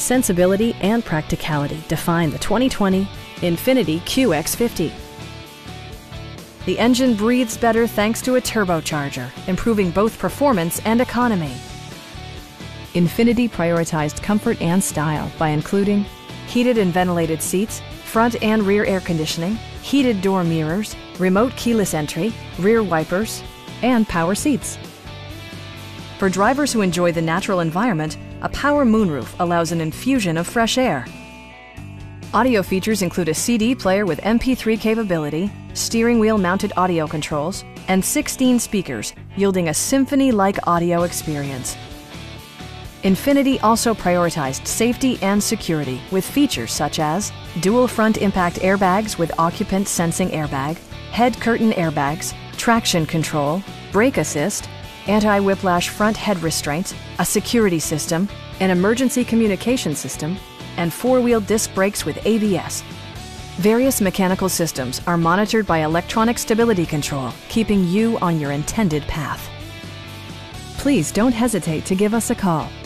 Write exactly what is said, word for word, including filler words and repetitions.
Sensibility and practicality define the twenty twenty Infiniti Q X fifty. The engine breathes better thanks to a turbocharger, improving both performance and economy. Infiniti prioritized comfort and style by including heated and ventilated seats, front and rear air conditioning, heated door mirrors, remote keyless entry, rear wipers, and power seats. For drivers who enjoy the natural environment, a power moonroof allows an infusion of fresh air. Audio features include a C D player with M P three capability, steering wheel mounted audio controls, and sixteen speakers, yielding a symphony-like audio experience. Infiniti also prioritized safety and security with features such as dual front impact airbags with occupant sensing airbag, head curtain airbags, traction control, brake assist, anti-whiplash front head restraints, a security system, an emergency communication system, and four-wheel disc brakes with A B S. Various mechanical systems are monitored by electronic stability control, keeping you on your intended path. Please don't hesitate to give us a call.